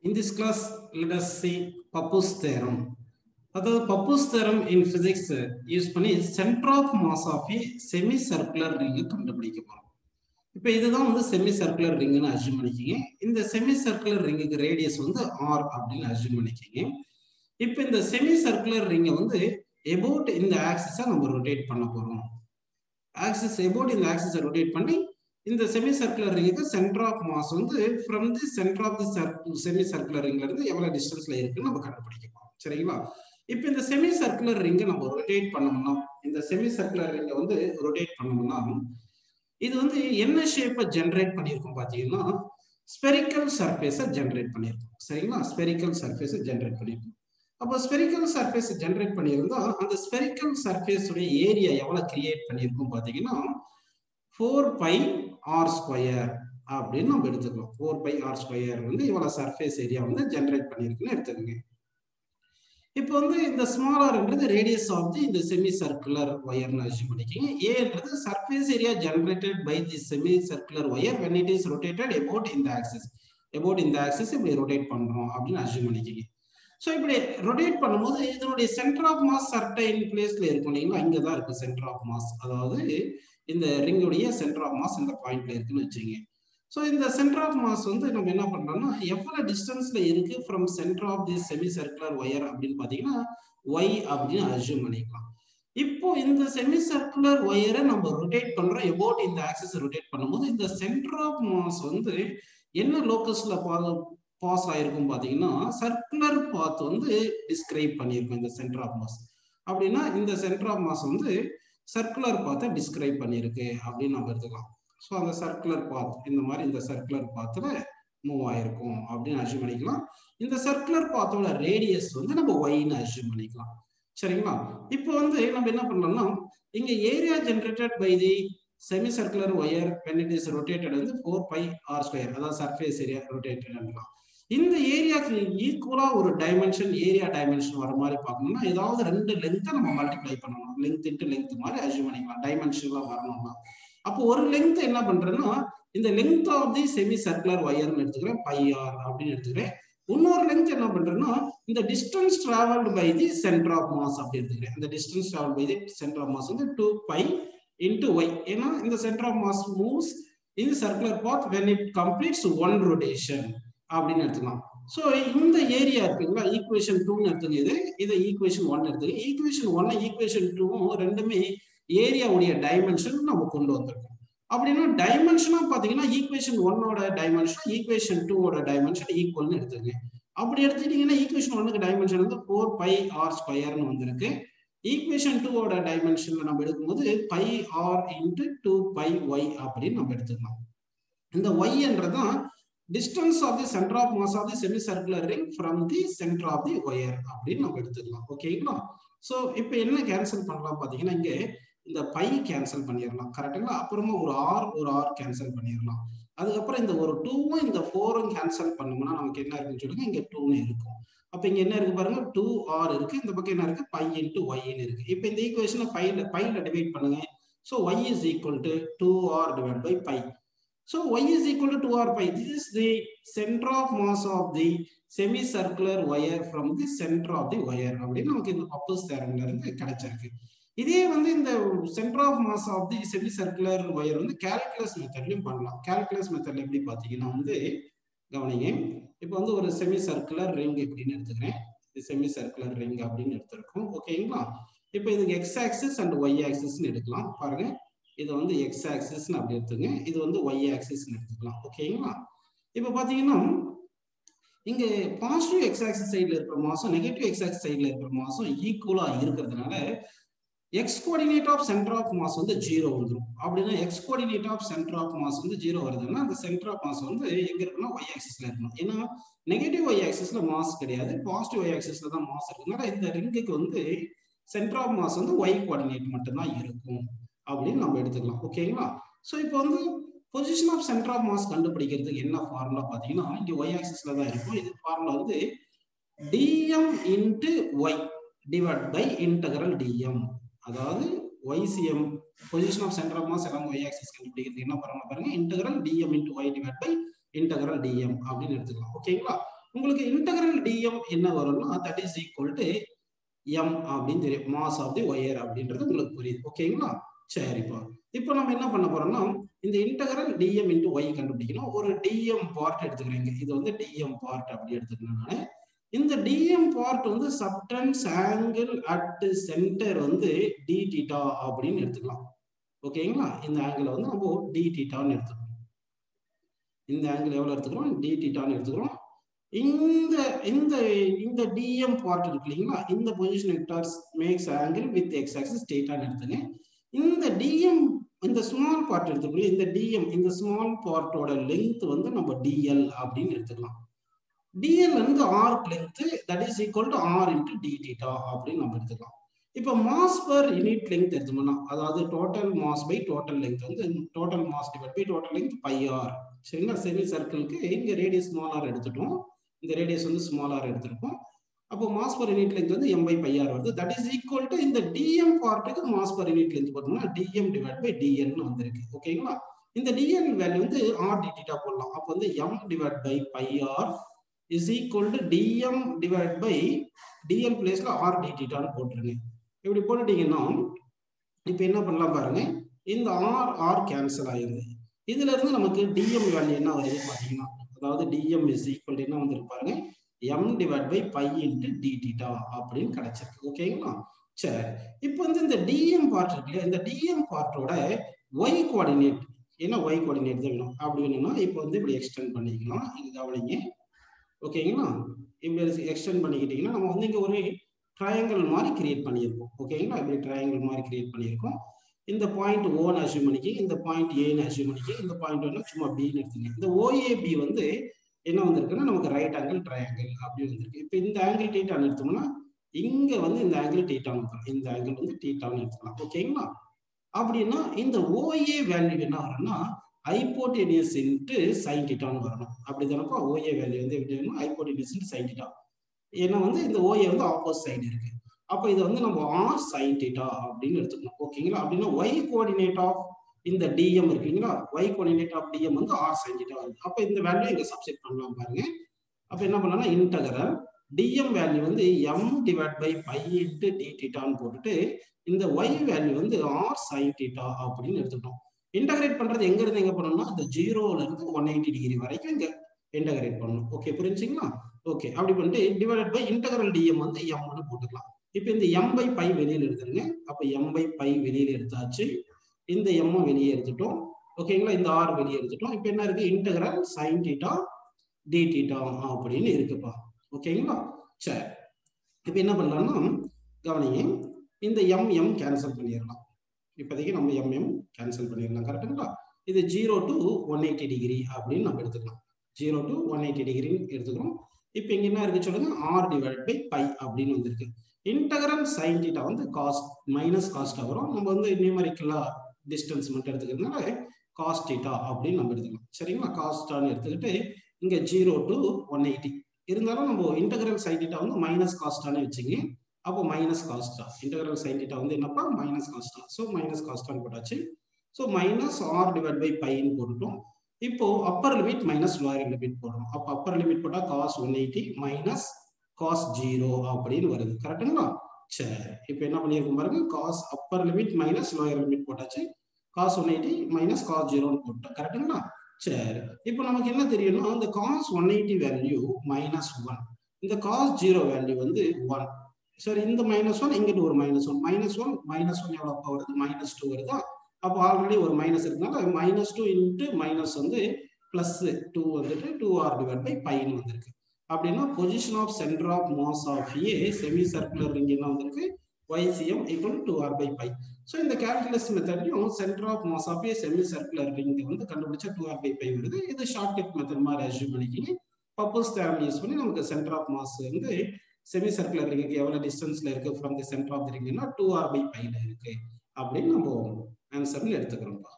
In this class, let us see Pappus theorem. அதாவது Pappus theorem in physics use பண்ணி center of mass of a semicircular ring கண்டுபிடிக்க போறோம். இப்போ இதுதான் வந்து semicircular ringனு அஸ்யூம் பண்ணிக்கீங்க. இந்த semicircular ringக்கு ரேடியஸ் வந்து r அப்படின்னு அஸ்யூம் பண்ணிக்கீங்க. இப்போ இந்த semicircular ring வந்து about இந்த ஆக்சிஸை நம்ம ரொட்டேட் பண்ண போறோம். ஆக்சிஸ் about இந்த ஆக்சிஸை ரொட்டேட் பண்ணி இந்த semicircular ringக்கு center of mass வந்து from the center of the semicircular ringல இருந்து எவ்வளவு டிஸ்டன்ஸ்ல இருக்குன்னு நம்ம கண்டுபிடிக்க போறோம். சரிங்களா? இப்போ இந்த semicircular ringை நம்ம ரொட்டேட் பண்ணோம்னா இந்த semicircular ringை வந்து ரொட்டேட் பண்ணோம்னா இது வந்து என்ன ஷேப்பை ஜெனரேட் பண்ணியிருக்கும் பாத்தீங்கன்னா ஸ்பெரிக்கல் சர்ஃபேஸை ஜெனரேட் பண்ணியிருக்கும். சரிங்களா? ஸ்பெரிக்கல் சர்ஃபேஸை ஜெனரேட் பண்ணியிருக்கும். அப்போ ஸ்பெரிக்கல் சர்ஃபேஸ் ஜெனரேட் பண்ணியிருந்தா அந்த ஸ்பெரிக்கல் சர்ஃபேஸ் உடைய ஏரியா எவ்வளவு கிரியேட் பண்ணியிருக்கும் பாத்தீங்கன்னா 4 pi r ஸ்கொயர் அப்படின்னு நம்ம எடுத்துக்கலாம். 4 pi r ஸ்கொயர் வந்து இவ்வளவு சர்ஃபேஸ் ஏரியா வந்து ஜெனரேட் பண்ணியிருக்குன்னு எடுத்துக்கோங்க. இப்போ வந்து இந்த ஸ்மாலர்ன்றது ரேடியஸ் ஆஃப் தி இந்த செமி சர்க்குலர் ஒயர்னு அஸ்யூம் பண்ணிக்கோங்க. ஏன்றது surface area generated by the semicircular wire when it is rotated about in the axis. about in the axis இப்படி ரொட்டேட் பண்றோம் அப்படின்னு அஸ்யூம் பண்ணிக்கோங்க. ஸோ இப்படி ரொட்டேட் பண்ணும்போது இதனுடைய சென்டர் ஆஃப் மாஸ் சர்டைன் பிளேஸ்ல இருக்கும் இல்லைங்களா? இங்கே தான் இருக்கு சென்டர் ஆஃப் மாஸ். அதாவது இந்த ரிங்குடைய சென்டர் ஆஃப் மாஸ் இந்த பாயிண்ட்ல இருக்குன்னு வச்சுங்க. ஸோ இந்த சென்டர் ஆஃப் மாஸ் வந்து நம்ம என்ன பண்றோம்னா எவ்வளவு டிஸ்டன்ஸ்ல இருக்கு from centre of the semicircular wire அப்படின்னு பாத்தீங்கன்னா y அப்படின்னு அஸ்யூம் பண்ணிக்கலாம். இப்போ இந்த செமி சர்க்குலர் ஒயரை நம்ம ரொட்டேட் பண்றோம் about இந்த ஆக்சிஸ் ரொட்டேட் பண்ணும்போது இந்த சென்டர் ஆஃப் மாஸ் வந்து என்ன லோக்கஸ்ல பாஸ் ஆயிருக்கும் பாத்தீங்கன்னா சர்க்குலர் பாத் வந்து டிஸ்கிரைப் பண்ணியிருக்கும் இந்த சென்டர் ஆஃப் மாஸ். அப்படின்னா இந்த சென்டர் ஆஃப் மாஸ் வந்து சர்க்குலர் பாத்தை டிஸ்கிரைப் பண்ணியிருக்கு அப்படின்னு நம்ம எடுத்துக்கலாம். ஸோ அந்த சர்க்குலர் பாத் இந்த மாதிரி இந்த சர்க்குலர் பாத்துல மூவ் ஆயிருக்கும் அப்படின்னு அஸ்யூம் பண்ணிக்கலாம். இந்த சர்க்குலர் பாத்தோட ரேடியஸ் வந்து நம்ம ஒய்ன்னு அஸ்யூம் பண்ணிக்கலாம். சரிங்களா? இப்போ வந்து நம்ம என்ன பண்ணலாம்னா இங்க area generated by the semicircular wire when it is rotated வந்து 4 pi r ஸ்கொயர் அதாவது சர்ஃபேஸ் ஏரியா ரொட்டேட்டட். இந்த ஏரியாக்கு ஈக்குவலா ஒரு டைமென்ஷன் ஏரியா டைமென்ஷன் வர மாதிரி பார்க்கணும்னா ஏதாவது ரெண்டு லென்த்தை நம்ம மல்டிப்ளை பண்ணணும். லென்த் இன்ட்டு லென்த் மாதிரி அஸ்யூம் பண்ணிக்கலாம். டைமென்ஷன்லாம் வரணும்னா அப்போ ஒரு லென்த் என்ன பண்றேன்னா இந்த length of the semicircular ஒயர்னு எடுத்துக்கிறேன் பை ஆர் அப்படின்னு எடுத்துக்கிறேன். இன்னொரு லென்த் என்ன பண்றேன்னா இந்த distance travelled by the centre of mass அப்படி எடுத்துக்கிறேன். இந்த distance travel by the centre of mass வந்து 2 pi into y. ஏன்னா இந்த centre of mass moves in the circular path when it completes one rotation அப்படின்னு எடுத்துக்கலாம். ஸோ இந்த area இருக்குங்களா ஈக்குவேஷன் 2ன்னு எடுத்துங்க. இதை ஈக்குவேஷன் 1 எடுத்துங்க. ஈக்குவேஷன் 1 ஈக்குவேஷன் 2 ரெண்டுமே ஏரியாவுடைய டைமென்ஷன் நம்ம கொண்டு வந்திருக்கோம். அப்படின்னா டைமென்ஷனா பாத்தீங்கன்னா ஈக்குவேஷன் 1ஓட டைமென்ஷன் ஈக்குவேஷன் 2ஓட டைமென்ஷன் ஈக்குவல்னு எடுத்துங்க. அப்படி எடுத்துட்டீங்கன்னா ஈக்குவேஷன் 1க்கு டைமென்ஷன் வந்து 4 pi r ஸ்கொயர்னு வந்திருக்கு. ஈக்குவேஷன் 2ஓட டைமென்ஷன்ல நம்ம எடுக்கும்போது pi r into 2 pi y அப்படின்னு நம்ம எடுத்துக்கலாம். இந்த y என்றதான் distance of the center of mass of the semicircular ring from the center of the wire அப்படின்னு நம்ம எடுத்துக்கலாம். ஓகேங்களா? ஸோ இப்போ என்ன கேன்சல் பண்ணலாம் பாத்தீங்கன்னா இங்க இந்த பை கேன்சல் பண்ணிடலாம். கரெக்டுங்களா? அப்புறமா ஒரு ஆர் கேன்சல் பண்ணிடலாம். அதுக்கப்புறம் இந்த ஒரு 2வும் இந்த 4ம் கேன்சல் பண்ணோம்னா நமக்கு என்ன இருக்குன்னு சொல்லுங்க இங்க 2ன்னு இருக்கும். அப்ப இங்க என்ன இருக்கு பாருங்க 2r இருக்கு. இந்த பக்கம் என்ன இருக்கு பை இன்டு ஒய்ன்னு இருக்கு. இப்போ இந்த ஈக்குவேஷனை பைல டிவைட் பண்ணுங்க. So y is equal to 2r divided by pi. So y is equal to 2r pi. This is the center of mass of the semicircular wire from the center of the wire அப்படின்னு நமக்கு இந்த பப்பஸ் தியரம்ல இருந்து கிடைச்சிருக்கு. இதே வந்து இந்த centre of mass of the semicircular wire வந்து calculus மெத்தட்லயும் பண்ணலாம். கால்குலஸ் மெத்தட்ல எப்படி பாத்தீங்கன்னா வந்து கவனிங்க. இப்போ வந்து ஒரு செமி சர்க்குலர் ரிங் எப்படின்னு எடுத்துக்கிறேன். செமி சர்க்குலர் ரிங் அப்படின்னு எடுத்திருக்கோம். ஓகேங்களா? இப்போ இதுக்கு எக்ஸ் ஆக்சிஸ் அண்ட் ஒய் ஆக்சிஸ்ன்னு எடுக்கலாம். பாருங்க இது வந்து எக்ஸ் ஆக்சிஸ்ன்னு அப்படி எடுத்துங்க. இது வந்து ஒய் ஆக்சிஸ்ன்னு எடுத்துக்கலாம். ஓகேங்களா? இப்போ பாத்தீங்கன்னா இங்க பாசிட்டிவ் எக்ஸ் ஆக்சிஸ் சைட்ல இருக்கிற மாசம் நெகட்டிவ் எக்ஸ் ஆக்சிஸ் சைட்ல இருக்கிற மாசம் ஈக்குவலா இருக்கிறதுனால x coordinate of centre of mass வந்து 0 வந்துடும். அப்படின்னா x coordinate of centre of mass வந்து 0 வருதுன்னா அந்த சென்டர் ஆஃப் மாஸ் வந்து எங்க இருக்குன்னா ஒய் ஆக்சிஸ்ல இருக்கணும். ஏன்னா நெகட்டிவ் ஒய் ஆக்சிஸ்ல மாஸ் கிடையாது, பாசிட்டிவ் ஒய் ஆக்சிஸ்ல தான் மாஸ் இருக்குனால இந்த ரிங்குக்கு வந்து சென்டர் ஆஃப் மாஸ் வந்து ஒய் கோஆர்டினேட் மட்டும்தான் இருக்கும் அப்படின்னு நம்ம எடுத்துக்கலாம். ஓகேங்களா? ஸோ இப்போ வந்து position of centre of mass கண்டுபிடிக்கிறதுக்கு என்ன ஃபார்முலா பாத்தீங்கன்னா இங்க ஒய் ஆக்சிஸ்ல தான் இருக்கும். இது ஃபார்முலா வந்து dm into y divided by integral dm. அதாவது YCM position of center of mass along y axis கண்டுபிடிக்கிறதுக்கு என்ன பண்ணலாம் பாருங்க integral dm into y divided by integral dm அப்படின்னு எடுத்துக்கலாம். ஓகேங்களா? உங்களுக்கு இன்டெகிரல் டிஎம் என்ன வரும்னா that is equal to m அப்படின்னு தெரியும், மாஸ் ஆஃப் தி ஒயர் அப்படின்றது உங்களுக்கு புரியுது. ஓகேங்களா? சரிப்பா. இப்போ நம்ம என்ன பண்ண போறோம்னா இந்த இன்டெகிரல் டிஎம் இன்டு ஒய் கண்டுபிடிக்கணும். ஒரு டிஎம் பார்ட் எடுத்துக்கிறீங்க, இது வந்து டிஎம் பார்ட் அப்படி எடுத்துக்கணும். இந்த டிஎம் பார்ட் வந்து சப்டன்ஸ் ஆங்கிள் அட் சென்டர் வந்து டி தீட்டா அப்படின்னு எடுத்துக்கலாம். ஓகேங்களா? இந்த ஆங்கிள் வந்து நம்ம டி தீட்டான்னு எடுத்துக்கிறோம். இந்த ஆங்கிள் எவ்வளவு எடுத்துக்கிறோம்? டி தீட்டான்னு எடுத்துக்கிறோம். இந்த இந்த இந்த டிஎம் பார்ட் இருக்கு இல்லைங்களா, இந்த position vectors makes angle with x axis தீட்டான்னு எடுத்துங்க. இந்த டிஎம் இந்த ஸ்மால் பார்ட் எடுத்துக்கணும். இந்த டிஎம் இந்த ஸ்மால் பார்ட்டோட லென்த் வந்து நம்ம டிஎல் அப்படின்னு எடுத்துக்கலாம். டிஎல் வந்து arc length that is equal to r into d theta அப்படின்னு நம்ம எடுத்துக்கலாம். இப்போ மாஸ் பர் யூனிட் லென்த் எடுத்தோம்னா, அதாவது total mass by total length வந்து total mass divide by total length by r. சரிங்களா? செமி சர்க்கிளுக்கு இங்க ரேடியஸ் ஸ்மால் ஆர் எடுத்துட்டோம், இந்த ரேடியஸ் வந்து ஸ்மால் ஆர் எடுத்திருக்கோம். அப்போ மாஸ் பர் யூனிட் லென்த் வந்து எம் பை பை ஆர் வருது. தட் இஸ் ஈக்குவல் டு இந்த டிஎம் பார்ட்டுக்கு மாஸ் பர் யூனிட் லென்த் பார்த்தோம்னா டிஎம் டிவைட் பை டிஎல்னு வந்திருக்கு. ஓகேங்களா? இந்த டிஎல் வேல்யூ வந்து ஆர் டி தீட்டா போடலாம். அப்போ வந்து m divide by pi r is equal to dm divided by dl பிளேஸ்ல r d theta ன்னு போட்டுருங்க. இப்படி போட்டுட்டீங்கன்னா இப்போ என்ன பண்ணலாம் பாருங்க, இந்த r r கேன்சல் ஆயிருது. இதுல இருந்து நமக்கு dm வேல்யூ என்ன வருது பாத்தீங்கன்னா, அதாவது dm is equal to என்ன வந்திருக்கு பாருங்க, m divided by pi into d theta அப்படின்னு கிடைச்சிருக்கு. ஓகேங்களா? சரி, இப்போ வந்து இந்த dm பார்ட் இருக்கு, இந்த dm பார்ட்டோட y கோஆர்டினேட் என்ன, y கோஆர்டினேட் தான் வேணும். அப்படி வேணும்னா இப்போ வந்து இப்படி எக்ஸ்டெண்ட் பண்ணிக்கலாம். இது கவனிங்க. ஓகேங்களா? இப்படி எக்ஸ்டெண்ட் பண்ணிக்கிட்டீங்கன்னா நம்ம வந்து இங்க ஒரு ட்ரையாங்கிள் மாதிரி கிரியேட் பண்ணியிருக்கோம். ஓகேங்களா? இப்படி ட்ரையாங்கிள் மாதிரி கிரியேட் பண்ணியிருக்கோம். இந்த பாயிண்ட் ஓன்னு அசியூம் பண்ணிக்க, இந்த பாயிண்ட் ஏன்னு அசியூம் பண்ணிக்க, இந்த பாயிண்ட் வந்து சும்மா பின்னு எடுத்துங்க. இந்த ஓஏபி வந்து என்ன வந்திருக்குன்னா நமக்கு ரைட் ஆங்கிள் ட்ரையாங்கிள் அப்படி வந்திருக்கு. இப்போ இந்த ஆங்கிள் தீட்டான்னு எடுத்தோம்னா இங்க வந்து இந்த ஆங்கிள் தீட்டான்னு இருக்கும், இந்த ஆங்கிள் வந்து தீட்டான்னு எடுத்துக்கலாம். ஓகேங்களா? அப்படின்னா இந்த ஓஏ வேல்யூ என்ன வரும்னா ஹைபோடெனியஸ் இன்டு சைன் தீட்டான்னு வரணும். அப்படிதானப்பா ஓஏ வேல்யூ வந்து எப்படி வேணும், ஹைபோடெனியஸ் இன்டு சைன் தீட்டா. ஏன்னா வந்து இந்த ஓஏ வந்து ஆப்போசிட் சைடு இருக்கு. அப்போ இதை வந்து நம்ம ஆர் சைன் தீட்டா அப்படின்னு எடுத்துக்கணும். ஓகேங்களா? அப்படின்னா ஒய் கோஆர்டினேட் ஆஃப் இந்த டிஎம் இருக்குங்களா, ஒய் கோஆர்டினேட் ஆஃப் டிஎம் வந்து ஆர் சைன் தீட்டா வருது. அப்போ இந்த வேல்யூ இங்க சப்ஸ்டிட் பண்ணலாம் பாருங்க. அப்போ என்ன பண்ணலாம்னா இன்டகரல் டிஎம் வேல்யூ வந்து m divide by pi into d theta போட்டுட்டு இந்த ஒய் வேல்யூ வந்து ஆர் சைன் தீட்டா அப்படின்னு எடுத்துட்டோம். இன்டகிரேட் பண்றது எங்க இருந்து எங்க பண்ணணும்னா அந்த 0ல இருந்து 180 டிகிரி வரைக்கும் இங்க இன்டகிரேட் பண்ணணும். ஓகே, புரிஞ்சுங்களா? ஓகே, அப்படி பண்ணிட்டு டிவைடட் பை இன்டகிரல் டிஎம் வந்து எம் ன்னு போட்டுக்கலாம். இப்போ இந்த எம் பை பை வெளியில எடுத்துருங்க. அப்போ எம் பை பை வெளியில எடுத்தாச்சு, இந்த எம் வெளியே எடுத்துட்டோம். ஓகேங்களா? இந்த ஆர் வெளியே எடுத்துட்டோம். இப்போ என்ன இருக்கு, integral sine theta d theta அப்படின்னு இருக்குப்பா. ஓகேங்களா? சரி, இப்போ என்ன பண்ணலாம்னா கவனிங்க, இந்த எம் எம் கேன்சல் பண்ணிடலாம். இப்போதைக்கு நம்ம எம்எம் கேன்சல் பண்ணிடலாம். கரெக்டுங்களா? இது 0 to 180 டிகிரி அப்படின்னு நம்ம எடுத்துக்கலாம். 0 to 180 டிகிரின்னு எடுத்துக்கிறோம். இப்போ இங்க என்ன இருக்கு சொல்லுங்க, ஆர் டிவைட் பை பை அப்படின்னு வந்திருக்கு. இன்டகரல் சைன் தீட்டா வந்து காஸ்ட் மைனஸ் காஸ்டா வரும். நம்ம வந்து நியூமரிக்கலா டிஸ்டன்ஸ் மட்டும் எடுத்துக்கிறதுனால காஸ்ட் தீட்டா அப்படின்னு நம்ம எடுத்துக்கலாம். சரிங்களா? காஸ்டான்னு எடுத்துக்கிட்டு இங்க 0 to 180 இருந்தாலும் நம்ம இன்டகரல் சைன் தீட்டா வந்து மைனஸ் காஸ்டான்னு வச்சுங்க. அப்போ மைனஸ் காஸ்டா, இன்டகிரல் சைன் தீட்டா வந்து என்னப்பா மைனஸ் காஸ்டா. ஸோ மைனஸ் காஸ்டான்னு போட்டாச்சு. So minus r divide by பைன்னு போட்டுட்டோம். இப்போ upper limit minus lower limit போடுறோம். அப்போ அப்பர் லிமிட் போட்டா காஸ் 180 மைனஸ் காஸ் 0 அப்படின்னு வருது. கரெக்டுங்களா? சரி, இப்போ என்ன பண்ணியிருக்கோம் பாருங்க, cos upper limit minus lower limit போட்டாச்சு, காஸ் 180 மைனஸ் காஸ் 0ன்னு போட்டோம். கரெக்டுங்களா? சரி, இப்போ நமக்கு என்ன தெரியும்னா இந்த காஸ் 180 வேல்யூ மைனஸ் 1, இந்த காஸ் 0 வேல்யூ வந்து 1. சரி, இந்த -1 இங்கிட்டு ஒரு -1, -1 எவ்வளவு வருது, -2 வருதா? அப்போ ஆல்ரெடி ஒரு மைனஸ் இருக்கனால -2 இன்ட்டு மைனஸ் வந்து +2 வந்துட்டு 2r டிவைட் பை பைன்னு வந்திருக்கு. அப்படின்னா position of centre of mass of a semicircular ring என்ன வந்திருக்கு, YCM = 2r by pi. So இந்த கால்குலஸ் மெத்தட்லையும் centre of mass of a semicircular ring வந்து கண்டுபிடிச்சா 2r by pi வருது. இது ஷார்ட் கட் மெத்தட் மாதிரி அஸ்யூம் பண்ணிக்கிங்க. பப்போஸ் தேரம் யூஸ் பண்ணி நமக்கு சென்டர் ஆஃப் மாஸ் வந்து செமி சர்க்குலர் ரிங்குக்கு எவ்வளவு டிஸ்டன்ஸ்ல இருக்கு from the centre of the ரிங்னா 2r by pi ல இருக்கு அப்படின்னு நம்ம ஆன்சர்னு எடுத்துக்கிறோம்.